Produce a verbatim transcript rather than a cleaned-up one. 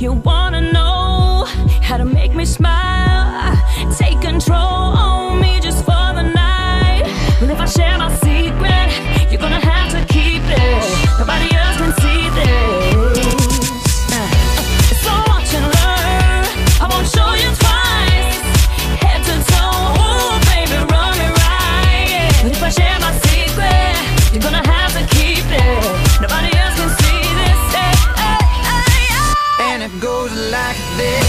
You wanna know how to make me smile, take control on me just for the night. But if I share my secret, you're gonna have to keep it. Nobody else can see this. uh, So watch and learn, I won't show you twice. Head to toe, ooh baby, run me right. But if I share my secret, you're gonna have to keep it. Nobody else can see this. Hey, hey, hey, hey. And it goes like this.